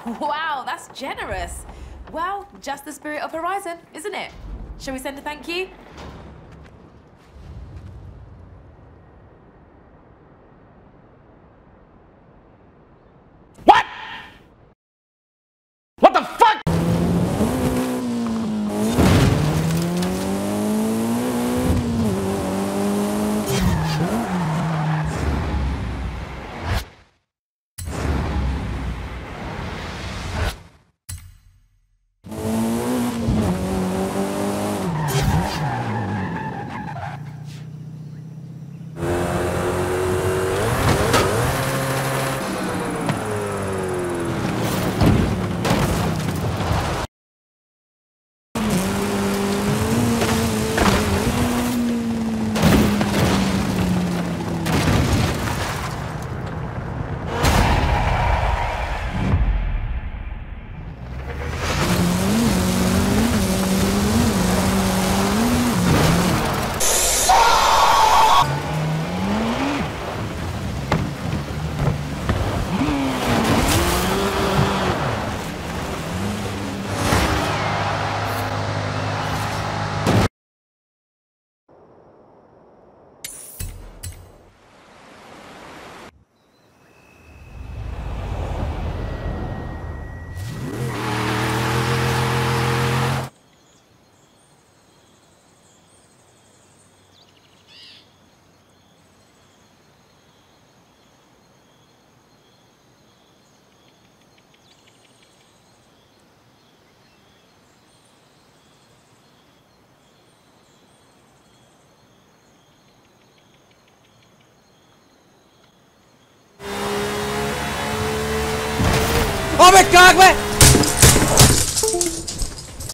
Wow, that's generous. Well, just the spirit of Horizon, isn't it? Shall we send a thank you? What? What the fuck? अबे काग में